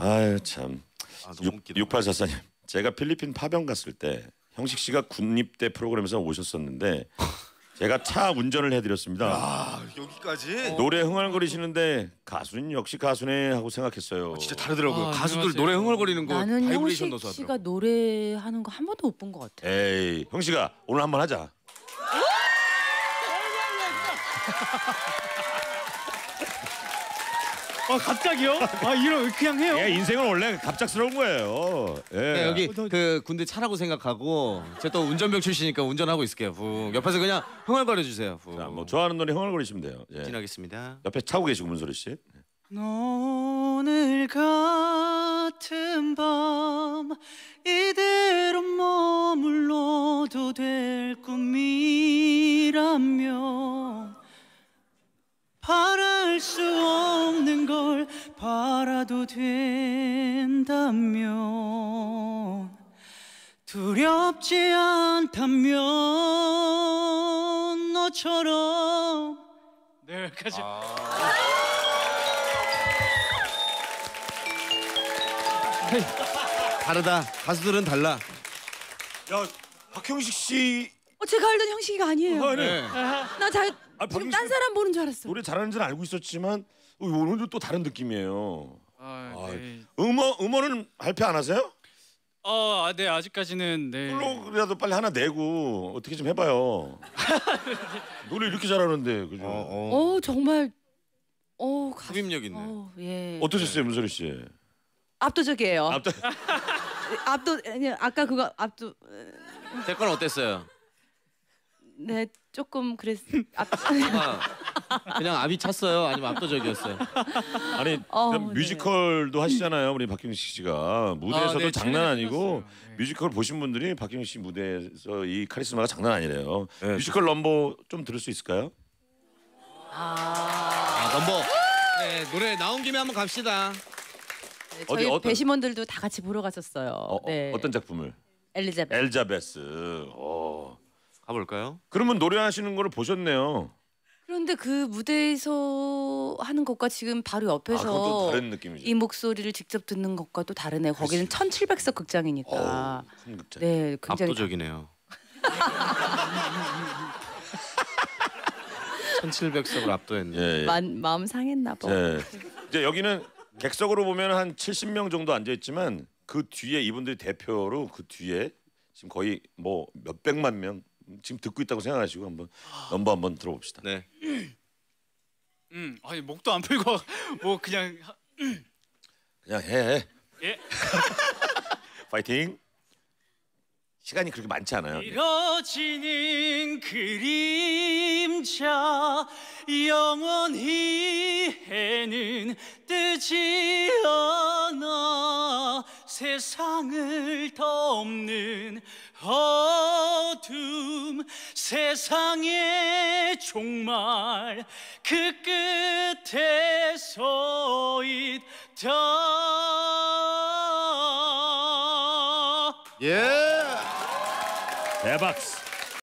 아유 참. 너무 웃기다. 6844님. 제가 필리핀 파병 갔을 때 형식 씨가 군입대 프로그램에서 오셨었는데 제가 차 운전을 해드렸습니다. 아 여기까지? 노래 흥얼거리시는데 가수는 역시 가수네 하고 생각했어요. 진짜 다르더라고요. 가수들 안녕하세요. 노래 흥얼거리는 거 나는 바이브레이션 형식 넣어서 씨가 하더라고. 노래하는 거 한 번도 못 본 것 같아. 에이 형식아 오늘 한번 하자. 갑자기요? 이런 그냥 해요? 예, 인생은 원래 갑작스러운 거예요. 예. 네, 여기 그 군대 차라고 생각하고 제가 또 운전병 출신이니까 운전하고 있을게요. 옆에서 그냥 흥얼거려 주세요. 자, 뭐 좋아하는 노래 흥얼거리시면 돼요. 예. 진하겠습니다. 옆에 차고 계시고 문소리 씨. 오늘 같은 밤 이대로 머물러도 될 꿈이라면 바랄 수 없는 걸 바라도 된다면 두렵지 않다면 너처럼 네 여기까지. 다르다. 가수들은 달라. 야 박형식 씨 제가 알던 형식이가 아니에요. 네. 나 지금 박형식 딴 사람 보는 줄 알았어. 노래 잘하는지는 알고 있었지만 오늘도 또 다른 느낌이에요. 네. 음원은 발표 안 하세요? 네 아직까지는 네. 솔로라도 빨리 하나 내고 어떻게 좀 해봐요. 노래 이렇게 잘하는데 그죠? 정말 가수. 흡입력 있네. 예. 어떠셨어요 문소리 씨? 압도적이에요. 앞도 아까 그거 압도. 제 건 어땠어요? 네 조금 그냥 압이 찼어요? 아니면 압도적이었어요? 아니 그럼 뮤지컬도 하시잖아요 우리 박형식 씨가 무대에서도 네, 장난 아니고 네. 뮤지컬 보신 분들이 박형식 씨 무대에서 이 카리스마가 장난 아니래요. 뮤지컬 넘버 좀 들을 수 있을까요? 넘버. 네 노래 나온 김에 한번 갑시다. 네, 저희 배심원들도 다 같이 보러 갔었어요. 네. 어떤 작품을? 엘리자베스. 가볼까요? 그러면 노래하시는 거를 보셨네요. 그런데 그 무대에서 하는 것과 지금 바로 옆에서 그건 또 다른 느낌이죠. 이 목소리를 직접 듣는 것과 또 다르네. 거기는 1700석 극장이니까. 큰 극장. 네, 굉장히 압도적이네요. 1700석을 압도했네. 예. 마음 상했나 봐. 네. 이제 여기는 객석으로 보면 한 70명 정도 앉아 있지만 그 뒤에 이분들이 대표로 그 뒤에 지금 거의 뭐 몇백만 명 지금 듣고 있다고 생각하시고 한번 넘버 한번 들어봅시다. 네. 아니 목도 안 풀고 뭐 그냥 그냥 해. 예. 파이팅. 시간이 그렇게 많지 않아요. 이뤄지는 그림자 영원히 해는 뜨지 않아 세상을 덮는 어둠 세상의 종말 그 끝에 서 있다. 예. 대박.